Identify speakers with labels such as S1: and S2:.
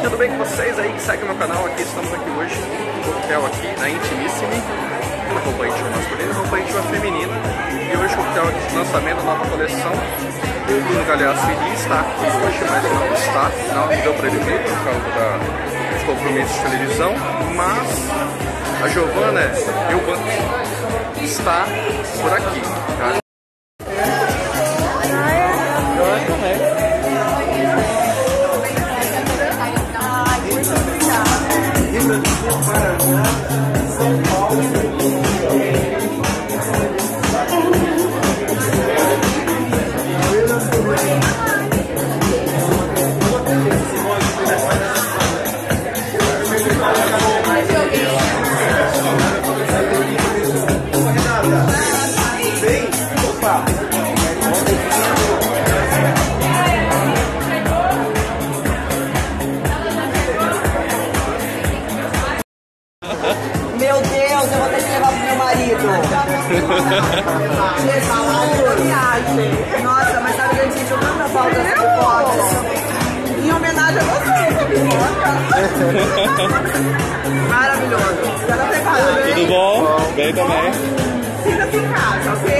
S1: tudo bem com vocês aí que seguem meu canal? Aqui estamos aqui hoje no coquetel aqui na Intimissimi, uma roupa íntima masculina e roupa íntima feminina. E hoje o coquetel aqui de lançamento da nova coleção. O Bruno Gagliasso está aqui hoje, mas não está, não deu para ele vir por causa dos compromissos de televisão, mas a Giovana Eubank está por aqui, tá?
S2: Meu Deus, eu vou ter que levar pro meu marido. Jesus! Nossa, mas sabe que a gente sentiu tanta falta dessa pipoca? Em homenagem a você, pipoca. Maravilhoso. Já tá preparado, hein?
S3: Tudo bom? Bem também.
S2: Fica em casa, ok?